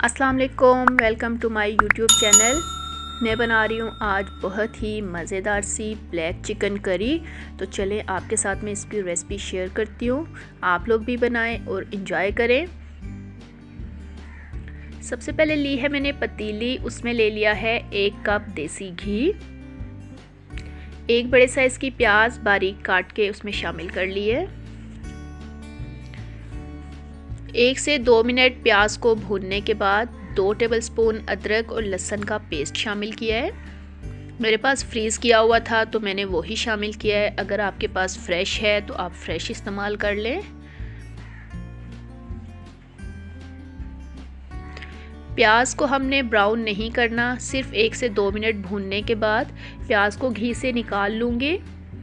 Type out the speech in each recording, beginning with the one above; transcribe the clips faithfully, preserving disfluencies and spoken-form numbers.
अस्सलाम वालेकुम, welcome to my YouTube channel. मैं बना रही हूँ आज बहुत ही मज़ेदार सी ब्लैक चिकन करी। तो चलें आपके साथ में इसकी रेसिपी शेयर करती हूँ, आप लोग भी बनाएं और इन्जॉय करें। सबसे पहले ली है मैंने पतीली, उसमें ले लिया है एक कप देसी घी। एक बड़े साइज़ की प्याज बारीक काट के उसमें शामिल कर ली है। एक से दो मिनट प्याज को भूनने के बाद दो टेबलस्पून अदरक और लहसुन का पेस्ट शामिल किया है। मेरे पास फ्रीज़ किया हुआ था तो मैंने वो ही शामिल किया है। अगर आपके पास फ्रेश है तो आप फ्रेश इस्तेमाल कर लें। प्याज को हमने ब्राउन नहीं करना, सिर्फ एक से दो मिनट भूनने के बाद प्याज को घी से निकाल लूँगी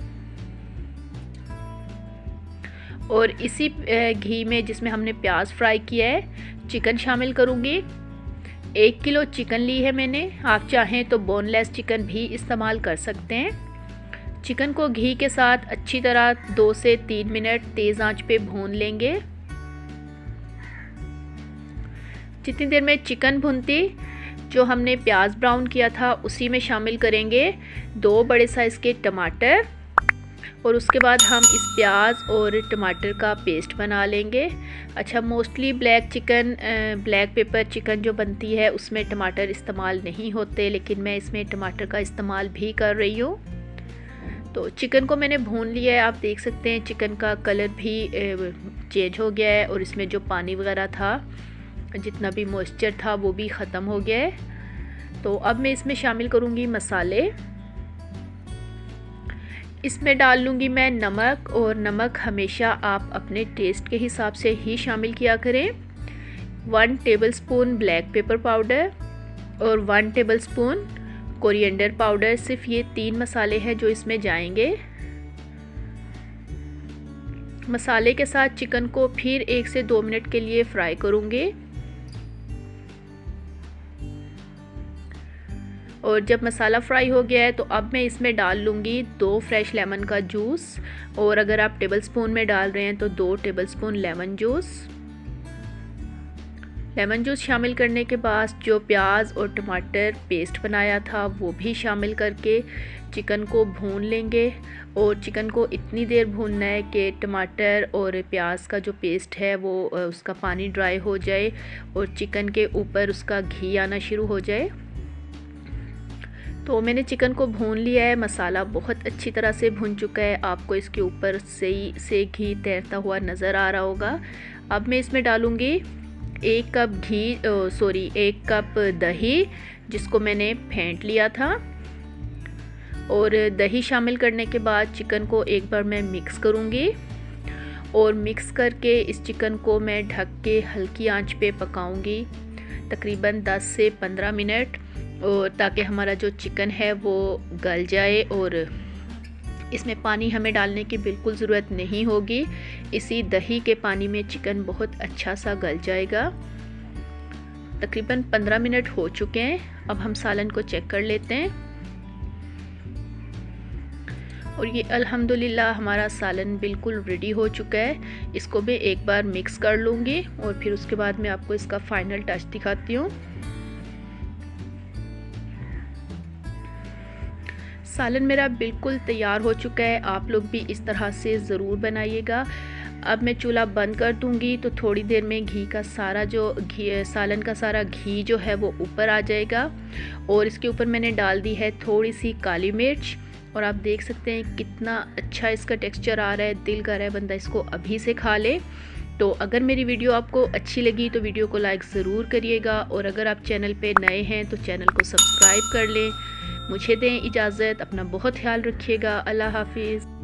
और इसी घी में जिसमें हमने प्याज फ्राई किया है चिकन शामिल करूँगी। एक किलो चिकन ली है मैंने, आप चाहें तो बोनलेस चिकन भी इस्तेमाल कर सकते हैं। चिकन को घी के साथ अच्छी तरह दो से तीन मिनट तेज़ आंच पे भून लेंगे। जितनी देर में चिकन भुनती, जो हमने प्याज ब्राउन किया था उसी में शामिल करेंगे दो बड़े साइज़ के टमाटर और उसके बाद हम इस प्याज और टमाटर का पेस्ट बना लेंगे। अच्छा, mostly black chicken black pepper chicken जो बनती है उसमें टमाटर इस्तेमाल नहीं होते, लेकिन मैं इसमें टमाटर का इस्तेमाल भी कर रही हूँ। तो चिकन को मैंने भून लिया है, आप देख सकते हैं चिकन का कलर भी चेंज हो गया है और इसमें जो पानी वगैरह था, जितना भी मॉइस्चर था वो भी ख़त्म हो गया है। तो अब मैं इसमें शामिल करूँगी मसाले। इसमें डाल लूँगी मैं नमक, और नमक हमेशा आप अपने टेस्ट के हिसाब से ही शामिल किया करें। One tablespoon black pepper powder और वन टेबलस्पून कोरिएंडर पाउडर। सिर्फ ये तीन मसाले हैं जो इसमें जाएंगे। मसाले के साथ चिकन को फिर एक से दो मिनट के लिए फ्राई करूँगी और जब मसाला फ्राई हो गया है तो अब मैं इसमें डाल लूँगी दो फ्रेश लेमन का जूस, और अगर आप टेबलस्पून में डाल रहे हैं तो दो tablespoon lemon juice. Lemon juice शामिल करने के बाद जो प्याज और टमाटर पेस्ट बनाया था वो भी शामिल करके चिकन को भून लेंगे। और चिकन को इतनी देर भूनना है कि टमाटर और प्याज का जो पेस्ट है वो उसका पानी ड्राई हो जाए और चिकन के ऊपर उसका घी आना शुरू हो जाए। तो मैंने चिकन को भून लिया है, मसाला बहुत अच्छी तरह से भुन चुका है, आपको इसके ऊपर से से घी तैरता हुआ नज़र आ रहा होगा। अब मैं इसमें डालूँगी एक कप घी सॉरी एक कप दही, जिसको मैंने फेंट लिया था। और दही शामिल करने के बाद चिकन को एक बार मैं मिक्स करूँगी और मिक्स करके इस चिकन को मैं ढक के हल्की आंच पे पकाऊँगी तकरीबन दस से पंद्रह मिनट, और ताकि हमारा जो चिकन है वो गल जाए और इसमें पानी हमें डालने की बिल्कुल ज़रूरत नहीं होगी। इसी दही के पानी में चिकन बहुत अच्छा सा गल जाएगा। तकरीबन पंद्रह मिनट हो चुके हैं। अब हम सालन को चेक कर लेते हैं और ये अल्हम्दुलिल्लाह हमारा सालन बिल्कुल रेडी हो चुका है। इसको भी एक बार मिक्स कर लूँगी और फिर उसके बाद मैं आपको इसका फाइनल टच दिखाती हूँ। सालन मेरा बिल्कुल तैयार हो चुका है, आप लोग भी इस तरह से ज़रूर बनाइएगा। अब मैं चूल्हा बंद कर दूंगी तो थोड़ी देर में घी का सारा जो घी सालन का सारा घी जो है वो ऊपर आ जाएगा। और इसके ऊपर मैंने डाल दी है थोड़ी सी काली मिर्च, और आप देख सकते हैं कितना अच्छा इसका टेक्सचर आ रहा है। दिल कर रहा है बंदा इसको अभी से खा ले। तो अगर मेरी वीडियो आपको अच्छी लगी तो वीडियो को लाइक ज़रूर करिएगा, और अगर आप चैनल पे नए हैं तो चैनल को सब्सक्राइब कर लें। मुझे दें इजाज़त, अपना बहुत ख्याल रखिएगा। अल्लाह हाफिज़।